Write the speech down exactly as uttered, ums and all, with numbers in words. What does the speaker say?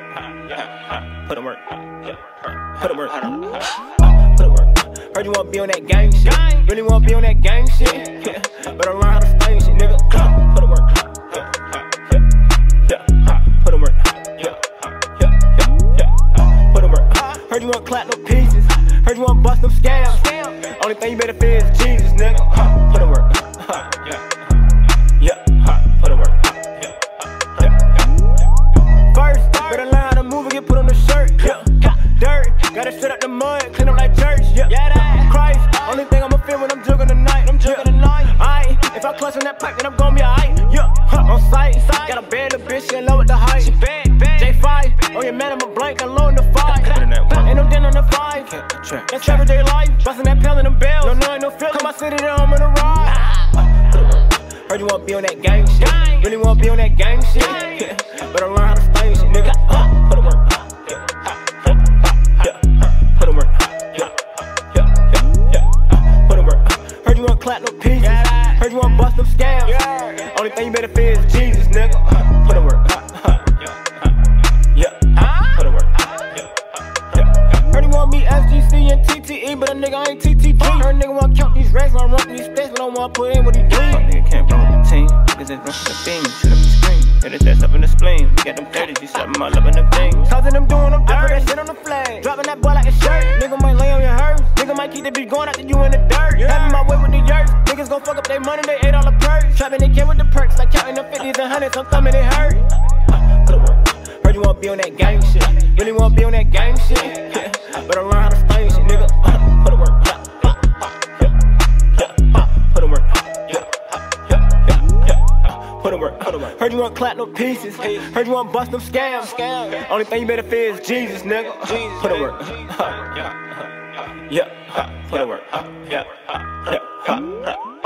work. Put in work. Put in work. Put in work. Heard you wanna be on that gang shit. Really wanna be on that gang shit. Yeah. Better learn how to stain shit, nigga. Put in work. Put in work. Put in work. Heard you wanna clap no pieces. Heard you wanna bust them scams. Only thing you better fear is Jesus, nigga. Put in work. Yeah. Put in work. First, better learn how to move and get put on the shirt. Yeah. Dirt, gotta sit up the mud, clean up like church. Yeah. Christ, only thing I'ma feel when I'm jugging the night. I'm jugging the night. Aight, if I clutch on that pipe, then I'm gon' be alright. Yeah, on sight. Got a bad little bitch, she in love with the height. J five, oh yeah, man, I'm a blank, I'm low in the five. Ain't no din on the five. That's everyday life, bustin' that pill in them bells. No, no, ain't no feel. Come my city, then I'm in a ride. Heard you wanna be on that gang shit. Really wanna be on that gang shit. Yeah. Better learn how to stain shit, nigga. Uh, put in work. Yeah. Put in work. Yeah. Put in work. Heard you wanna clap no pieces. Heard you wanna bust them scams. Only thing you better fear is Jesus, nigga. Put in work. Yeah. Put in work. Heard you want me S G C and T T E, but a nigga ain't T T G. Heard a nigga wanna count these racks when I'm running these stats, but don't wanna put in what he do. Nigga can't run with the team, niggas just run for the beam. Shoot up the screen, hit his ass up in the spleen. We got them thirties, you something all up in them things. Causing them doing them dirt, I put that shit on the flag. Dropping that boy like a shirt. Nigga might lay on your hearse. Nigga might keep the beat going after you in the dirt. Yeah. Having my way with the yurts. Niggas gon' fuck up their money, they ate all the perks. Trapping they came with the perks, like counting the fifties and hundreds. I'm thumbing it hurt. Put in work. Heard you wanna be on that gang shit. Really wanna be on that gang shit. Yeah. Better learn how to stain shit, nigga. Put in work. Put in work. Put in work. Put in work. Heard you wanna clap no pieces. Heard you wanna bust them scams. Only thing you better fear is Jesus, nigga. Put in work. Yeah. Put in work. Yeah.